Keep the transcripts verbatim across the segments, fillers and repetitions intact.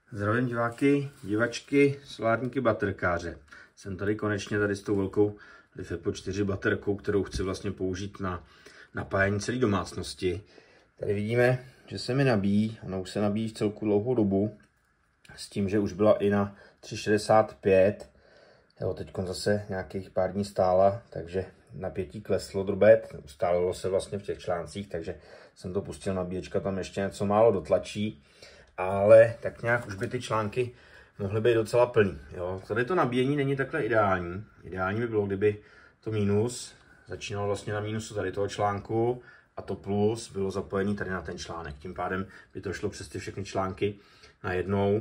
Zdravím diváky, divačky, solárníky, baterkáře. Jsem tady konečně tady s tou velkou LiFePO čtyři baterkou, kterou chci vlastně použít na napájení celé domácnosti. Tady vidíme, že se mi nabíjí, ona už se nabíjí v celku dlouhou dobu, s tím, že už byla i na tři šedesát pět. Jo, teď zase nějakých pár dní stála, takže napětí kleslo drobet, ustálilo se vlastně v těch článcích, takže jsem to pustil, nabíječka tam ještě něco málo dotlačí. Ale tak nějak už by ty články mohly být docela plný. Jo. Tady to nabíjení není takhle ideální. Ideální by bylo, kdyby to minus začínalo vlastně na mínusu tady toho článku a to plus bylo zapojený tady na ten článek. Tím pádem by to šlo přes ty všechny články najednou.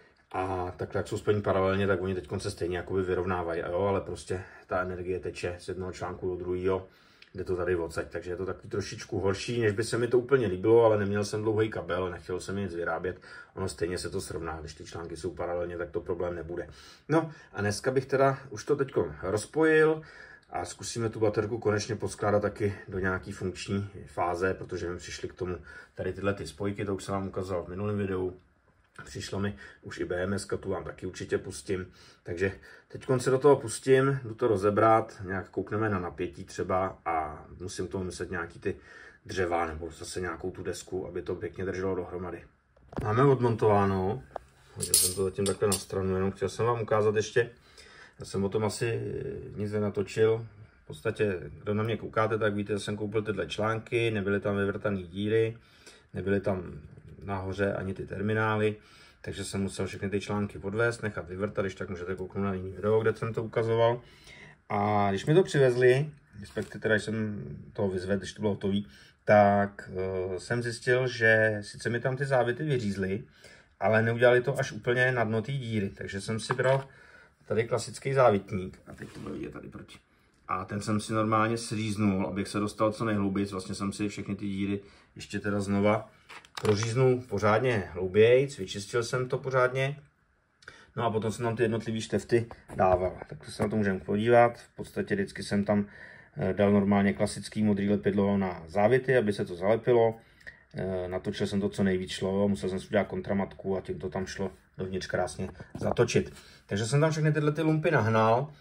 A takhle, jak jsou spojení paralelně, tak oni teď se stejně jakoby vyrovnávají. Jo, ale prostě ta energie teče z jednoho článku do druhého, jde to tady odsaď, takže je to takový trošičku horší, než by se mi to úplně líbilo, ale neměl jsem dlouhý kabel, nechtěl jsem nic vyrábět, ono stejně se to srovná, když ty články jsou paralelně, tak to problém nebude. No a dneska bych teda už to teď rozpojil a zkusíme tu baterku konečně poskládat taky do nějaký funkční fáze, protože mi přišli k tomu tady tyhle ty spojky, to už jsem vám ukázal v minulém videu. Přišlo mi už i B M S, tu vám taky určitě pustím. Takže teď se do toho pustím, jdu to rozebrat, nějak koukneme na napětí třeba a musím k tomu myslet nějaký ty dřeva nebo zase nějakou tu desku, aby to pěkně drželo dohromady. Máme odmontováno, hodil jsem to zatím takhle na stranu, jenom chtěl jsem vám ukázat ještě, já jsem o tom asi nic nenatočil. V podstatě, kdo na mě koukáte, tak víte, že jsem koupil tyhle články, nebyly tam vyvrtané díry, nebyly tam nahoře ani ty terminály, takže jsem musel všechny ty články odvést, nechat vyvrtat, když tak můžete kouknout na jiný video, kde jsem to ukazoval. A když mi to přivezli, respektive teda jsem to vyzvedl, když to bylo hotový, tak uh, jsem zjistil, že sice mi tam ty závity vyřízly, ale neudělali to až úplně na dno té díry, takže jsem si bral tady klasický závitník, a teď to bude vidět tady proti. A ten jsem si normálně sříznul, abych se dostal co nejhlouběji, vlastně jsem si všechny ty díry ještě teda znova proříznul pořádně hlouběji, vyčistil jsem to pořádně, no a potom jsem tam ty jednotlivé štefty dával. Tak to se na to můžeme podívat, v podstatě vždycky jsem tam dal normálně klasický modrý lepidlo na závity, aby se to zalepilo. Natočil jsem to, co nejvíc šlo, musel jsem si udělat kontramatku a tím to tam šlo dovnitř krásně zatočit. Takže jsem tam všechny tyhle ty lumpy nahnal,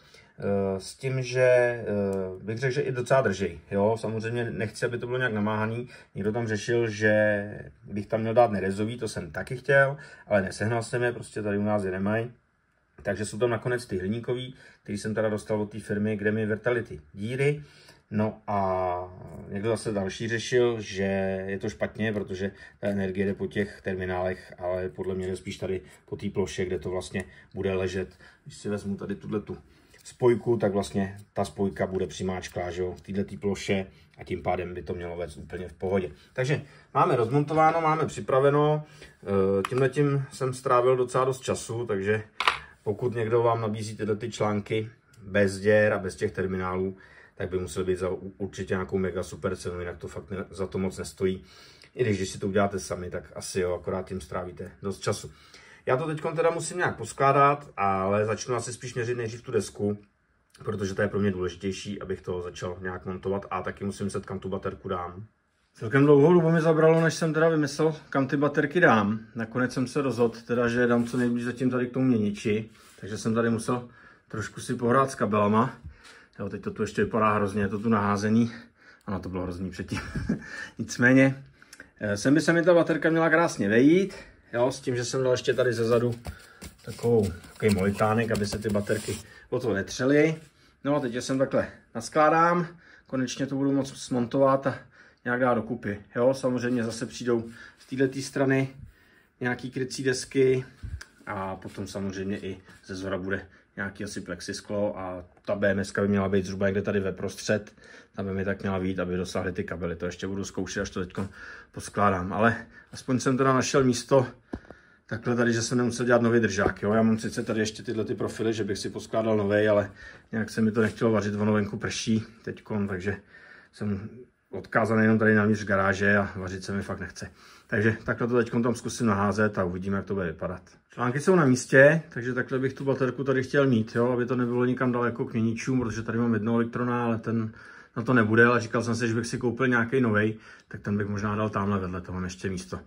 s tím, že bych řekl, že i docela drží. Jo, samozřejmě nechci, aby to bylo nějak namáhaný. Někdo tam řešil, že bych tam měl dát nerezový, to jsem taky chtěl, ale nesehnal jsem je, prostě tady u nás je nemají. Takže jsou tam nakonec ty hliníkový, který jsem teda dostal od té firmy, kde mi vrtali ty díry. No a někdo zase další řešil, že je to špatně, protože ta energie jde po těch terminálech, ale podle mě jde spíš tady po té ploše, kde to vlastně bude ležet. Když si vezmu tady tuhletu spojku, tak vlastně ta spojka bude přimáčklá, že jo, v této ploše a tím pádem by to mělo vést úplně v pohodě. Takže máme rozmontováno, máme připraveno, tímhletím jsem strávil docela dost času, takže pokud někdo vám nabízí tyhle ty články bez děr a bez těch terminálů, tak by musel být za určitě nějakou mega super cenu, jinak to fakt ne, za to moc nestojí. I když, když si to uděláte sami, tak asi jo, akorát tím strávíte dost času. Já to teď teda musím nějak poskládat, ale začnu asi spíš měřit nejdřív tu desku, protože to je pro mě důležitější, abych to začal nějak montovat a taky musím myslet, kam tu baterku dám. Celkem dlouhou dobu mi zabralo, než jsem teda vymyslel, kam ty baterky dám. Nakonec jsem se rozhodl, teda, že dám co nejblíž zatím tady k tomu měniči, takže jsem tady musel trošku si pohrát s kabelama. Jo, teď to tu ještě vypadá hrozně, je to tu naházený. Ano, to bylo hrozný předtím. Nicméně, sem by se mi ta baterka měla krásně vejít. Jo, s tím, že jsem dal ještě tady zezadu takovou, takový molitánek, aby se ty baterky o to netřely. No a teď je sem takhle naskládám, konečně to budu moct smontovat a nějak dát dokupy. Jo, samozřejmě zase přijdou z této strany nějaký krycí desky a potom samozřejmě i ze zhora bude nějaký asi plexisklo a ta B M S by měla být zhruba někde tady ve prostřed, tam by mi tak měla být, aby dosáhly ty kabely. To ještě budu zkoušet, až to teď poskládám, ale aspoň jsem teda našel místo takhle tady, že jsem nemusel dělat nový držák. Jo? Já mám sice tady ještě tyhle ty profily, že bych si poskládal nový, ale nějak se mi to nechtělo vařit, ono venku prší teďkon, takže jsem odkázaný jenom tady navnitř garáže a vařit se mi fakt nechce. Takže takhle to teď tam zkusím naházet a uvidíme, jak to bude vypadat. Články jsou na místě, takže takhle bych tu baterku tady chtěl mít, jo? Aby to nebylo nikam daleko k měničům, protože tady mám jednoho elektrona, ale ten na to nebude, ale říkal jsem si, že bych si koupil nějaký novej, tak ten bych možná dal tamhle vedle, to mám ještě místo.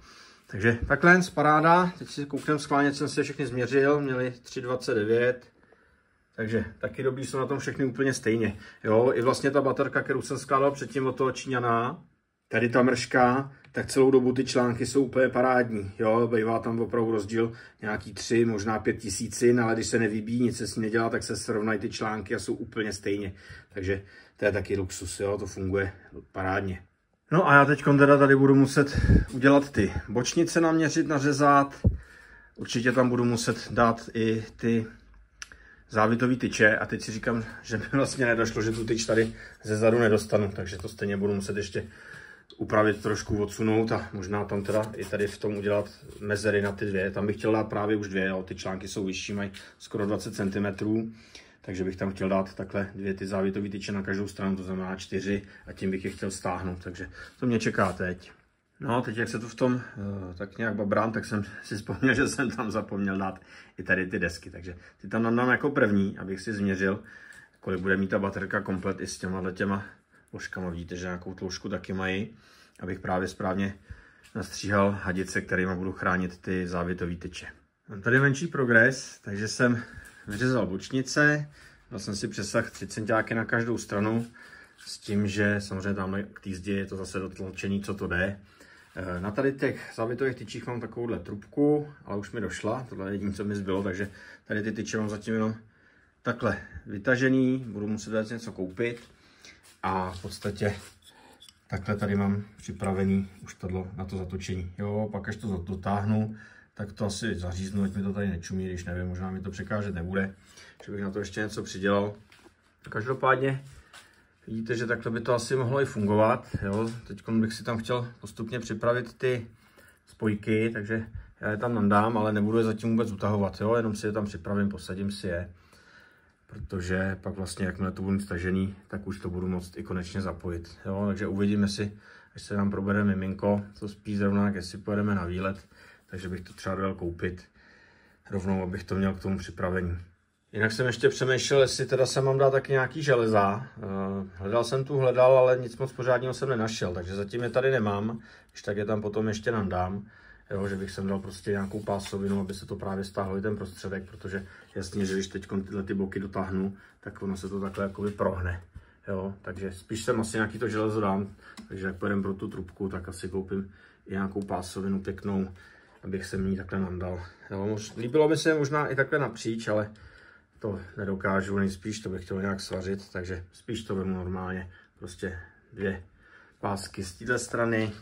Takže takhle paráda. Teď si kouknem sklánět, jsem si všechny změřil, měli tři dvacet devět. Takže taky dobrý jsou na tom všechny úplně stejně. Jo, i vlastně ta baterka, kterou jsem skládal předtím od toho Číňana, tady ta mrška, tak celou dobu ty články jsou úplně parádní. Jo, bývá tam opravdu rozdíl nějaký tři, možná pět tisícin, ale když se nevybíjí, nic se s ní nedělá, tak se srovnají ty články a jsou úplně stejně. Takže to je taky luxus, jo, to funguje parádně. No a já teď teda tady budu muset udělat ty bočnice naměřit, nařezat. Určitě tam budu muset dát i ty závitový tyče a teď si říkám, že mi vlastně nedošlo, že tu tyč tady ze zadu nedostanu, takže to stejně budu muset ještě upravit, trošku odsunout a možná tam teda i tady v tom udělat mezery na ty dvě. Tam bych chtěl dát právě už dvě, jo. Ty články jsou vyšší, mají skoro dvacet centimetrů, takže bych tam chtěl dát takhle dvě ty závitové tyče na každou stranu, to znamená čtyři a tím bych je chtěl stáhnout, takže to mě čeká teď. No, teď jak se tu v tom uh, tak nějak babrám, tak jsem si vzpomněl, že jsem tam zapomněl dát i tady ty desky, takže ty tam dám jako první, abych si změřil, kolik bude mít ta baterka komplet i s těma těma ložkama. Vidíte, že nějakou tloušku taky mají, abych právě správně nastříhal hadice, kterými budu chránit ty závitové tyče. Mám tady menší progres, takže jsem vyřezal bočnice, dal jsem si přesah tři centiáky na každou stranu, s tím, že samozřejmě tam k té zdi je to zase dotlačení, co to jde. Na tady těch závitových tyčích mám takovouhle trubku, ale už mi došla, tohle je jediné, co mi zbylo, takže tady ty tyče mám zatím jenom takhle vytažený, budu muset něco koupit a v podstatě takhle tady mám připravený už tohle na to zatočení. Jo, pak až to dotáhnu, tak to asi zaříznu, ať mi to tady nečumí, když nevím, možná mi to překážet nebude, že bych na to ještě něco přidělal. Každopádně vidíte, že takhle by to asi mohlo i fungovat. Jo. Teď bych si tam chtěl postupně připravit ty spojky, takže já je tam nandám, ale nebudu je zatím vůbec utahovat, jo. Jenom si je tam připravím, posadím si je. Protože pak vlastně, jakmile to budu mít stažený, tak už to budu moct i konečně zapojit. Jo. Takže uvidíme si, až se nám probere miminko, to spíš zrovna, jestli pojedeme na výlet, takže bych to třeba dal koupit rovnou, abych to měl k tomu připravení. Jinak jsem ještě přemýšlel, jestli teda se mám dát taky nějaký železa. Hledal jsem tu, hledal, ale nic moc pořádného jsem nenašel, takže zatím je tady nemám. Když tak je tam potom ještě nandám, jo, že bych sem dal prostě nějakou pásovinu, aby se to právě stáhlo i ten prostředek, protože jasně, že když teď tyhle ty boky dotáhnu, tak ono se to takhle jakoby prohne. Jo, takže spíš jsem asi nějaký to železo dám, takže jak pojedem pro tu trubku, tak asi koupím i nějakou pásovinu pěknou, abych se ní takhle nandal. Jo, líbilo by se možná i takhle napříč, ale to nedokážu, nejspíš to bych chtěl nějak svařit, takže spíš to vemu normálně. Prostě dvě pásky z této strany,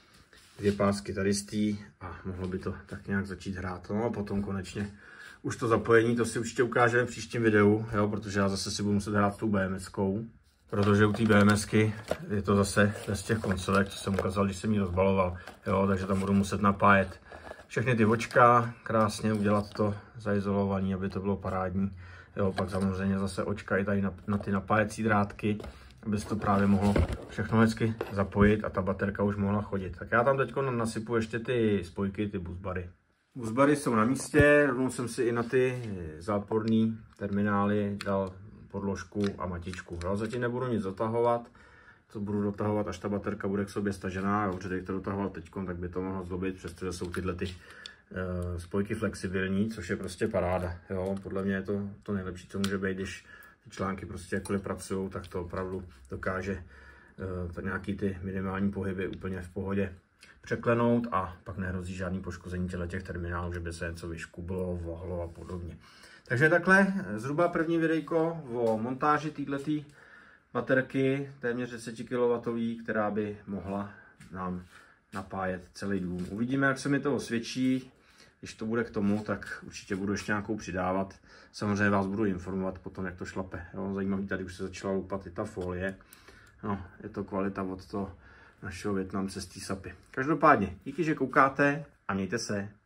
dvě pásky tady z té a mohlo by to tak nějak začít hrát. No a potom konečně už to zapojení, to si určitě ukážeme v příštím videu, jo, protože já zase si budu muset hrát tu BMSkou, protože u té BMSky je to zase bez těch konsolek, co jsem ukázal, když jsem ji rozbaloval, jo, takže tam budu muset napájet všechny ty očka, krásně udělat to zaizolovaný, aby to bylo parádní. Jo, pak samozřejmě zase očka i tady na, na ty napájecí drátky, aby se to právě mohlo všechno hezky zapojit a ta baterka už mohla chodit. Tak já tam teď nasypu ještě ty spojky, ty busbary. Busbary jsou na místě, rovnou jsem si i na ty záporné terminály dal podložku a matičku. Jo, zatím nebudu nic dotahovat, to budu dotahovat, až ta baterka bude k sobě stažená. Jo, protože to dotahoval teď, tak by to mohlo zlobit, přestože jsou tyhle ty uh, spojky flexibilní, což je prostě paráda. Jo, podle mě je to to nejlepší, co může být, když ty články prostě jakkoliv pracují, tak to opravdu dokáže uh, nějaký ty minimální pohyby úplně v pohodě překlenout a pak nehrozí žádný poškození těch terminálů, že by se něco vyškublo, vohlo a podobně. Takže takhle zhruba první videjko o montáži této baterky téměř deset kilowattů, která by mohla nám napájet celý dům. Uvidíme, jak se mi to osvědčí. Když to bude k tomu, tak určitě budu ještě nějakou přidávat. Samozřejmě vás budu informovat potom, jak to šlape. Jo, zajímavý, tady už se začala loupat i ta folie. No, je to kvalita od toho našeho Vietnamce z té sapy. Každopádně, díky, že koukáte a mějte se.